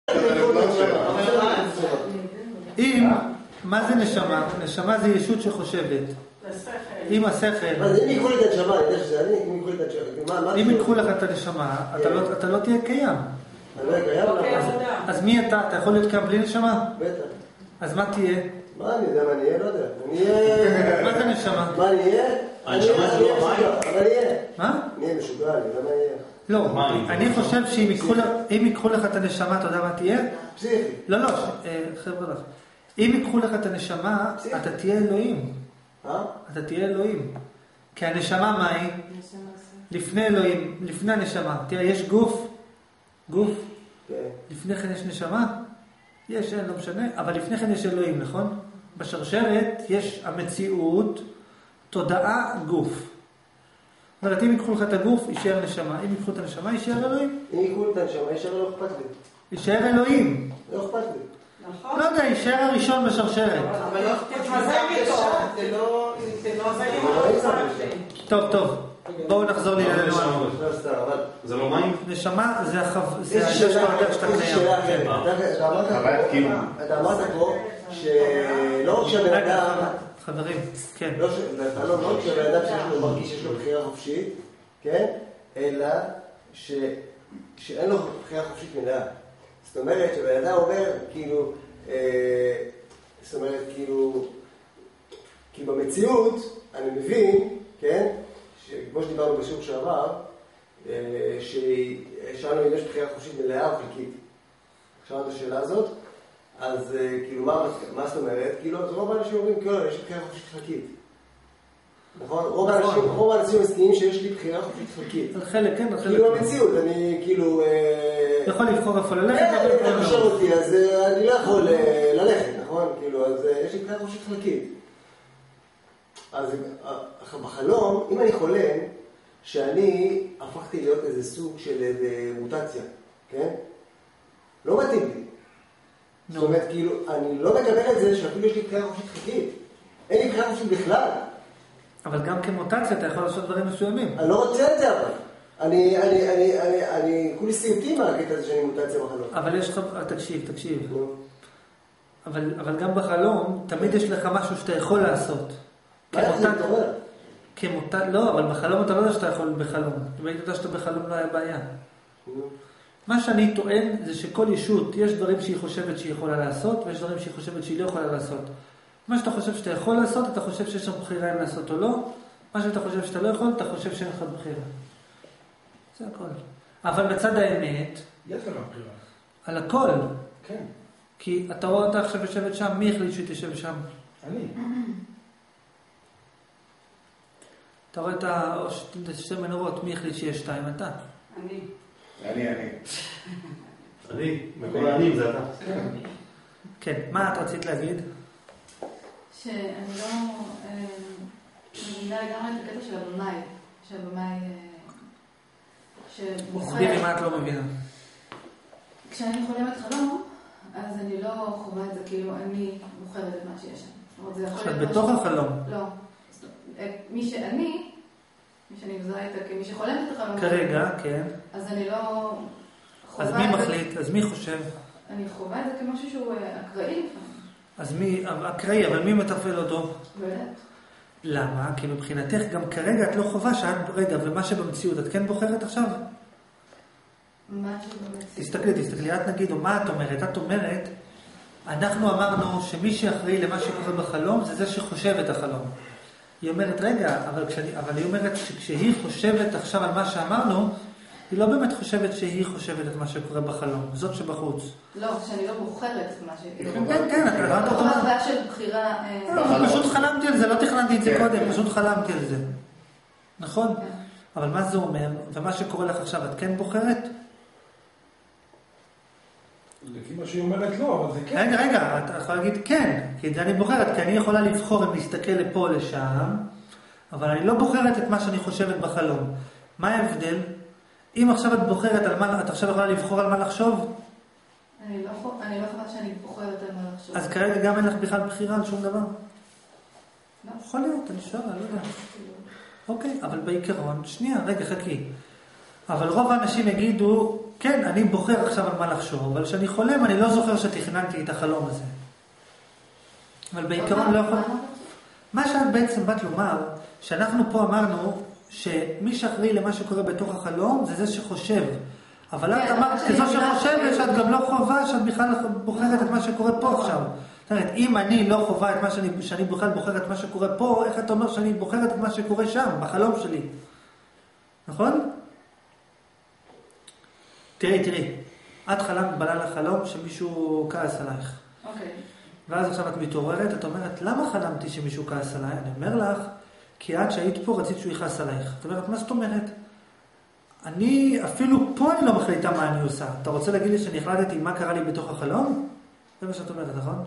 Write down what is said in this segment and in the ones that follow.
מה זה נשמה? נשמה זה ישות שחושבת. עם השכל. אז אם יקחו לי את הנשמה, אני יודע שזה אני, אם יקחו לי את הנשמה. אם יקחו לך את הנשמה, אתה לא תהיה קיים. אני לא אהיה קיים? אז מי אתה? אתה יכול להיות קיים בלי נשמה? בטח. אז מה תהיה? מה אני יודע מה אני אהיה? לא יודע. אני אהיה... מה זה נשמה? מה אני אהיה? הנשמה זה לא מים? אבל אני אהיה. מה? אני אהיה משוגע, אני יודע מה אני אהיה. לא, אני חושב שאם ייקחו לך את הנשמה, אתה יודע מה תהיה? פסיכי. לא, חבר'ה לך. אם ייקחו לך את הנשמה, אתה תהיה אלוהים. אתה תהיה אלוהים. כי הנשמה מה היא? לפני אלוהים, לפני הנשמה. תראה, יש גוף. לפני כן יש נשמה. יש, לא משנה. אבל לפני כן יש אלוהים, נכון? בשרשרת יש המציאות, תודעה, גוף. זאת אומרת, אם ייקחו לך את הגוף, יישאר נשמה. אם ייקחו את הנשמה, יישאר אלוהים. אם ייקחו את הנשמה, יישאר לא אכפת לי. יישאר אלוהים. לא אכפת לי. לא יודע, יישאר הראשון בשרשרת. אבל לא תתמזל איתו, זה לא טוב. בואו נחזור לענייננו. זה לא מים? נשמה זה איזה שאלה אחרת. אתה אמרת פה שלא רק שהבן אדם... חברים, כן. לא רק שהבן אדם מרגיש שיש לו בחירה חופשית, כן? אלא שאין לו בחירה חופשית מלאה. זאת אומרת שבן אדם אומר כאילו... זאת אומרת כאילו... כי במציאות אני מבין, כן? כמו שדיברנו בשיעור שעבר, ששאלנו אם יש בחירה חופשית מלאה או חלקית. שאלנו את השאלה הזאת, אז כאילו מה זאת אומרת? כאילו רוב האנשים אומרים, כאילו יש בחירה חופשית חלקית. נכון? רוב האנשים מסכימים שיש לי בחירה חופשית חלקית. על חלק, כן, על חלק. כאילו במציאות, אני כאילו... יכול לבחור איפה ללכת. אתה חושב אותי, אז אני לא יכול ללכת, נכון? כאילו, אז יש לי בחירה חופשית חלקית. אז בחלום, אם אני חולם שאני הפכתי להיות איזה סוג של מוטציה, כן? לא מתאים לי. זאת אומרת, כאילו, אני לא מקבל את זה שאפילו יש לי בחירה חופשית חלקית. אין לי בחירה חופשית בכלל. אבל גם כמוטציה אתה יכול לעשות דברים מסוימים. אני לא רוצה את זה אבל. אני כולי סיוטי מהקטע הזה שאני מוטציה בחלום. אבל יש לך... תקשיב. אבל גם בחלום, תמיד יש לך משהו שאתה יכול לעשות. לא, אבל בחלום אתה לא יודע שאתה יכול בחלום. אם היית יודע שאתה בחלום לא היה בעיה. מה שאני טוען זה שכל ישות, יש דברים שהיא חושבת שהיא יכולה לעשות, ויש דברים שהיא חושבת שהיא לא יכולה לעשות. מה שאתה חושב שאתה יכול לעשות, אתה חושב שיש לך בחירה אם לעשות או לא. מה שאתה חושב שאתה לא יכול, אתה חושב שאין לך בחירה. זה הכל. אבל בצד האמת... יש לך בחירה. על הכל. כן. כי אתה רואה אותה עכשיו יושבת שם, מי החליט שהיא תשב שם? אני. אתה רואה את שתי מנורות, מי החליט שיש שתיים? אתה. אני. מכל העמים זה אתה. כן, מה את רצית להגיד? שאני לא מבינה לגמרי את הקטע של הבמאי. שהבמאי שבוחר... תסבירי מה את לא מבינה. כשאני חולמת חלום, אז אני לא חווה את זה כאילו אני בוחרת את מה שיש שם. עכשיו, בתוך החלום. לא. מי שאני מזהה איתה כמי שחולמת את החלום. כרגע, כן. אז אני לא חווה... אז מי מחליט? אז מי חושב? אני חווה את זה כמשהו שהוא אקראי לפעמים. אז מי, אקראי, אבל מי מטפל אותו? באמת. למה? כי מבחינתך גם כרגע את לא חובה שאת, רגע, ומה שבמציאות, את כן בוחרת עכשיו? מה שבמציאות? תסתכלי, את נגיד, או מה את אומרת? את אומרת, אנחנו אמרנו שמי שאחראי למה שקורה בחלום, זה שחושב את החלום. היא אומרת, רגע, אבל היא אומרת שכשהיא חושבת עכשיו על מה שאמרנו, היא לא באמת חושבת שהיא חושבת את מה שקורה בחלום, זאת שבחוץ. לא, שאני לא בוחרת את מה שקורה. כן, את לא בוחרת בעיה של בחירה... פשוט חלמתי על זה, לא תכננתי את זה קודם, פשוט חלמתי על זה. נכון? אבל מה זה אומר? ומה שקורה לך עכשיו, את כן בוחרת? לפי מה שהיא אומרת לא, אבל זה כן. רגע, את יכולה להגיד כן, כי זה אני בוחרת, כי אני יכולה לבחור אם להסתכל לפה או לשם, אבל אני לא בוחרת את מה שאני חושבת בחלום. מה ההבדל? אם עכשיו את בוחרת על מה, את עכשיו יכולה לבחור על מה לחשוב? אני לא חושבת שאני בוחרת על מה לחשוב. אז כרגע גם אין לך בכלל בחירה על שום דבר? לא. יכול להיות, אני שואל, אני לא יודע. אוקיי, אבל בעיקרון, שנייה, רגע, חכי. אבל רוב האנשים יגידו, כן, אני בוחר עכשיו על מה לחשוב, אבל כשאני חולם אני לא זוכר שתכננתי את החלום הזה. אבל בעיקרון לא יכול... מה שאת בעצם באת לומר, שאנחנו פה אמרנו שמי שאחראי למה שקורה בתוך החלום זה זה שחושב. אבל את אמרת כזו שחושבת שאת גם לא חובה שאת בכלל בוחרת את מה שקורה פה עכשיו. זאת אומרת, אם אני לא חובה את מה שאני בכלל בוחרת את מה שקורה פה, איך אתה אומר שאני בוחרת את מה שקורה שם, בחלום שלי? נכון? תראי. את חלמת בלילה חלום שמישהו כעס עלייך. אוקיי. ואז עכשיו את מתעוררת, את אומרת, למה חלמתי שמישהו כעס עליי? אני אומר לך, כי עד שהיית פה רצית שהוא יכעס עלייך. זאת אומרת, מה זאת אומרת? אפילו פה אני לא מחליטה מה אני עושה. אתה רוצה להגיד לי שאני החלטתי מה קרה לי בתוך החלום? זה מה שאת אומרת, נכון?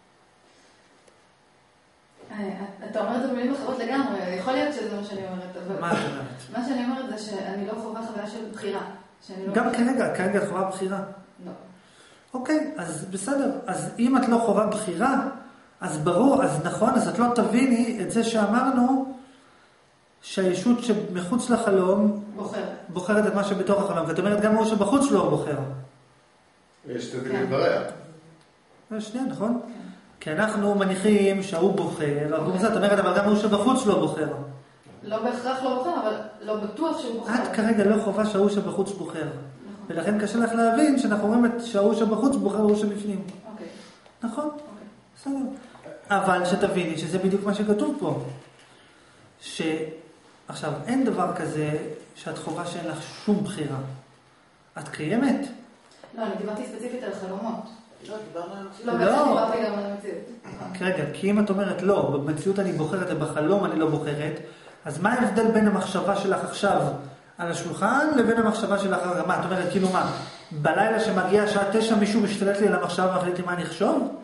אתה אומר את זה במילים אחרות לגמרי, יכול להיות שזה מה שאני אומרת, אבל... מה את אומרת? מה שאני אומרת זה שאני לא חווה חוויה של בחירה. גם כרגע את חווה בחירה? לא. אוקיי, אז בסדר. אז אם את לא חווה בחירה, אז ברור, אז נכון, אז את לא תביני את זה שאמרנו שהישות שמחוץ לחלום בוחרת את מה שבתוך החלום. זאת אומרת, גם הוא שבחוץ לא בוחר. יש תדעי לדבריה. שנייה, נכון? כי אנחנו מניחים שהוא בוחר, זאת אומרת, אבל גם הוא שבחוץ לא בוחר. לא בהכרח לא בוחר, אבל לא בטוח שהוא בוחר. את כרגע לא חובה שההוא שבחוץ בוחר. ולכן קשה לך להבין שאנחנו אומרים שההוא שבחוץ בוחר הוא שבפנים. אוקיי. נכון? בסדר. אבל שתביני שזה בדיוק מה שכתוב פה. עכשיו, אין דבר כזה שאת חובה שאין לך שום בחירה. את קיימת? לא, אני דיברתי ספציפית על חלומות. לא, דיברנו על לא, בעצם דיברתי גם על המציאות. רגע, כי אם את אומרת לא, במציאות אני בוחרת, ובחלום אני לא בוחרת, אז מה ההבדל בין המחשבה שלך עכשיו על השולחן לבין המחשבה שלך על הרמה? את אומרת, כאילו מה, בלילה שמגיעה שעה 9 מישהו משתלט לי על המחשב ומחליט לי מה אני אחשוב?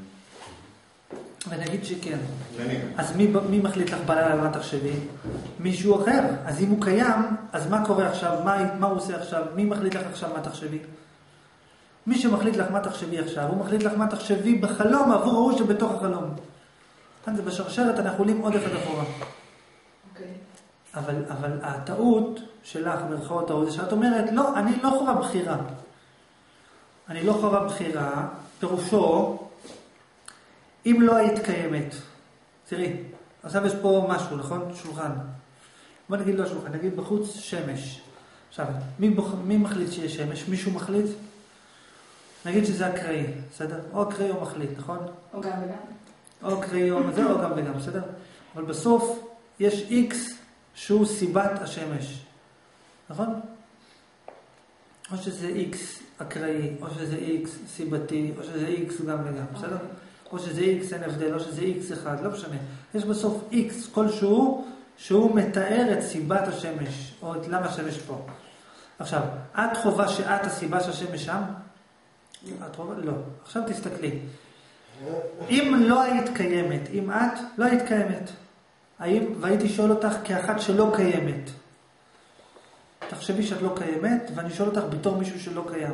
ונגיד שכן. אז מי מחליט לך בלילה על מה תחשבי? מישהו אחר. אז אם הוא קיים, אז מה קורה עכשיו? מה הוא עושה עכשיו? מי מחליט לך עכשיו מה תחשבי? מי שמחליט לך מה תחשבי עכשיו, הוא מחליט לך מה תחשבי בחלום עבור ההוא שבתוך החלום. כאן זה בשרשרת, אנחנו עולים עוד אחד אחורה. אבל הטעות שלך, ברכאות טעות, זה שאת אומרת, לא, אני לא חובה בחירה. אני לא חובה בחירה, פירושו, אם לא היית קיימת. תראי, עכשיו יש פה משהו, נכון? שולחן. בוא נגיד לא שולחן, נגיד בחוץ שמש. עכשיו, מי מחליט שיש שמש? מישהו מחליט? נגיד שזה אקראי, בסדר? או אקראי או מחליט, נכון? או גם וגם. או אקראי או זה או גם וגם, בסדר? אבל בסוף יש X שהוא סיבת השמש, נכון? או שזה X אקראי, או שזה X סיבתי, או שזה X גם וגם, בסדר? או שזה X אין הבדל, או שזה X אחד, לא משנה. יש בסוף X כלשהו שהוא מתאר את סיבת השמש, או את למה השמש פה. עכשיו, את חובה שאת הסיבה שהשמש שם? את חובה? לא. עכשיו תסתכלי. אם לא היית קיימת, אם את לא היית קיימת, והייתי שואל אותך כאחת שלא קיימת. תחשבי שאת לא קיימת, ואני שואל אותך בתור מישהו שלא קיים.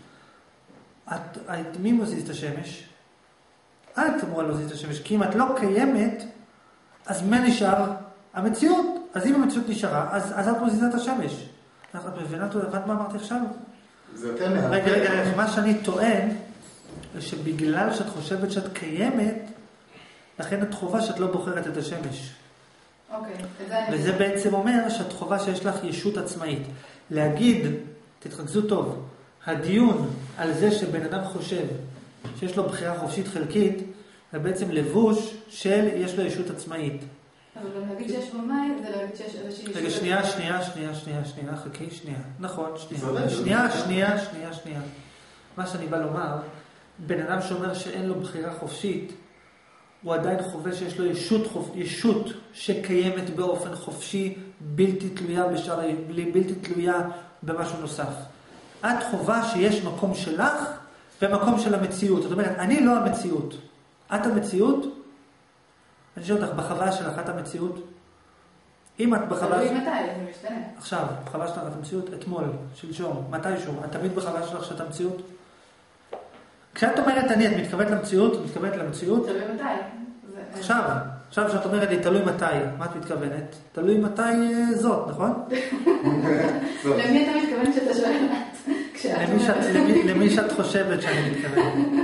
מי מזיז את השמש? את אמורה להזיז את השמש, כי אם את לא קיימת, אז מה נשאר? המציאות. אז אם המציאות נשארה, אז את מזיזה את השמש. את מבינה מה אמרתי עכשיו? זה יותר מעט. רגע, מה שאני טוען, שבגלל שאת חושבת שאת קיימת, לכן את חובה שאת לא בוחרת את השמש. וזה בעצם אומר שאת חובה שיש לך ישות עצמאית. להגיד, תתרכזו טוב, הדיון על זה שבן אדם חושב שיש לו בחירה חופשית חלקית, זה בעצם לבוש של יש לו ישות עצמאית. אבל גם להגיד שיש במים, זה להגיד שיש איזושהי ישות... רגע, שנייה, חכי, שנייה. נכון, שנייה. מה שאני בא לומר, בן אדם שאומר שאין לו בחירה חופשית, הוא עדיין חווה שיש לו ישות שקיימת באופן חופשי, בלתי תלויה במשהו נוסף. את חווה שיש מקום שלך ומקום של המציאות. זאת אומרת, אני לא המציאות. את המציאות? אני שואל אותך, בחוויה שלך את המציאות? אם את בחוויה... תלוי מתי, זה משתנה. עכשיו, בחוויה שלך את המציאות, אתמול, שלשום, מתישהו, את תמיד בחוויה שלך שאת המציאות? כשאת אומרת אני, את מתכוונת למציאות? את מתכוונת למציאות? תלוי מתי. עכשיו שאת אומרת לי, תלוי מתי, מה את מתכוונת? תלוי מתי זאת, נכון? למי אתה מתכוונת שאתה שואל? למי שאת חושבת שאני מתכוון.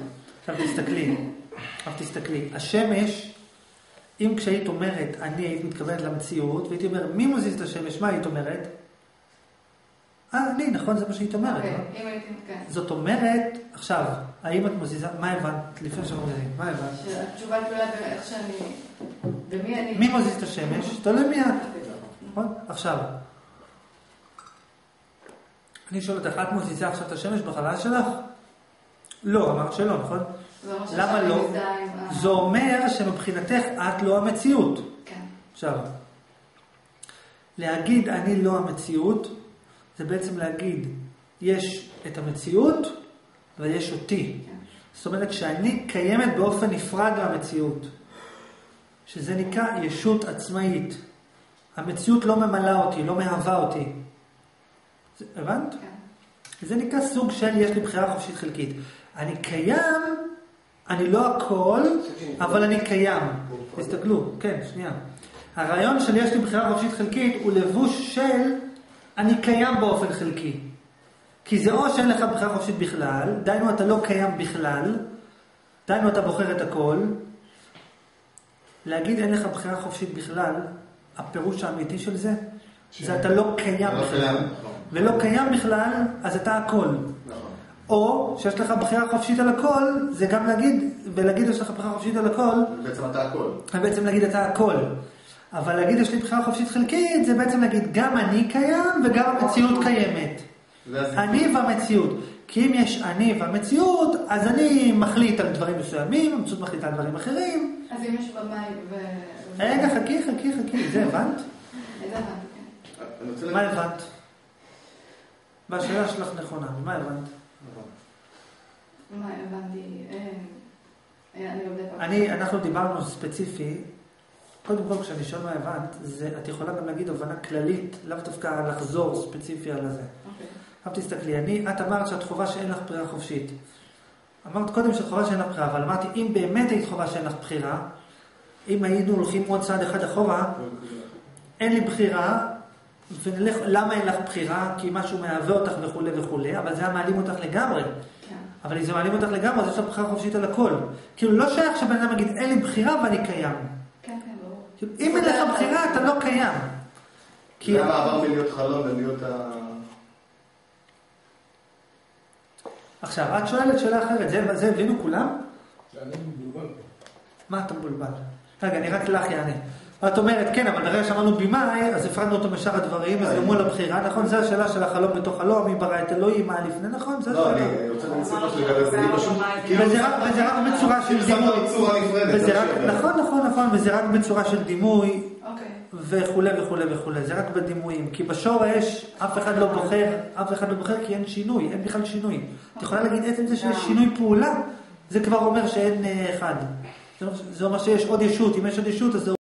עכשיו תסתכלי. השמש, אם כשהיית אומרת, אני היית מתכוונת למציאות, והייתי אומר, מי מזיז את השמש? מה היית אומרת? אני, נכון? זה מה שהיית אומרת. כן. זאת אומרת, עכשיו, האם את מזיזה, מה הבנת? לפני שמזיזים, מה הבנת? שהתשובה תלויה באיך שאני, במי אני... מי מזיז את השמש? תלוי מי את. נכון? עכשיו, אני שואל אותך, את מזיזה עכשיו את השמש בחלל שלך? לא, אמרת שלא, נכון? למה לא? זה אומר שמבחינתך את לא המציאות. כן. עכשיו, להגיד אני לא המציאות, זה בעצם להגיד, יש את המציאות ויש אותי. זאת אומרת שאני קיימת באופן נפרד מהמציאות, שזה נקרא ישות עצמאית. המציאות לא ממלאה אותי, לא מהווה אותי. הבנת? כן. זה נקרא סוג של יש לי בחירה חופשית חלקית. אני קיים, אני לא הכל, אבל אני קיים. תסתכלו, כן, שנייה. הרעיון של יש לי בחירה חופשית חלקית הוא לבוש של אני קיים באופן חלקי. כי זה או שאין לך בחירה חופשית בכלל, דיינו אתה לא קיים בכלל, דיינו אתה בוחר את הכל. להגיד אין לך בחירה חופשית בכלל, הפירוש האמיתי של זה, זה אתה לא קיים בכלל. ולא קיים בכלל, אז אתה הכל. או שיש לך בחירה חופשית על הכל, זה גם להגיד, ולהגיד יש לך בחירה חופשית על הכל, בעצם אתה הכל. בעצם להגיד אתה הכל. אבל להגיד יש לי בחירה חופשית חלקית, זה בעצם להגיד גם אני קיים וגם המציאות קיימת. אני והמציאות. כי אם יש אני והמציאות, אז אני מחליט על דברים מסוימים, המציאות מחליטה על דברים אחרים. אז אם יש במים רגע, חכי, זה הבנת? זה הבנת, כן. מה הבנת? והשאלה שלך נכונה, מה הבנת? מה הבנתי? אנחנו דיברנו ספציפי, קודם כל כשאני שואל מה הבנת, את יכולה גם להגיד הבנה כללית, לאו דווקא לחזור ספציפי על זה. עכשיו תסתכלי, את אמרת שאת חובה שאין לך בחירה חופשית. אמרת קודם שאת חובה שאין לך בחירה, אבל אמרתי אם באמת היית חובה שאין לך בחירה, אם היינו הולכים עוד צעד אחד אחורה, אין לי בחירה, ונלך, למה אין לך בחירה? כי משהו מהווה אותך וכו' וכו', אבל זה היה מעלים אותך לגמרי. אבל אם זה מעלים אותך לגמרי, אז יש לך בחירה חופשית על הכל. כאילו לא שייך שבן אדם יגיד, אין לי בחירה ואני קיים. כן, ברור. כאילו, אם אין לך בחירה, אתה לא קיים. זה המעבר מלהיות חלום ולהיות עכשיו, את שואלת שאלה אחרת, זה הבינו כולם? אני מבולבל. מה אתה מבולבל? רגע, אני רק לך יענה. את אומרת, כן, אבל ברגע שאמרנו בימאי, אז הפרדנו אותו משאר הדברים, אז גמרו לבחירה, נכון? זו השאלה של החלום בתוך חלום, מי ברא את אלוהים, מה לפני, נכון? לא, אני רוצה להגיד משהו לגבי זה, וזה רק בצורה של דימוי. נכון, וזה רק בצורה של דימוי, וכו' וכו' וכו', זה רק בדימויים, כי בשורש אף אחד לא בוחר כי אין שינוי, אין בכלל שינוי. את יכולה להגיד עצם זה שיש שינוי פעולה, זה כבר אומר שאין אחד. זה אומר שיש עוד ישות, אם יש עוד ישות אז זה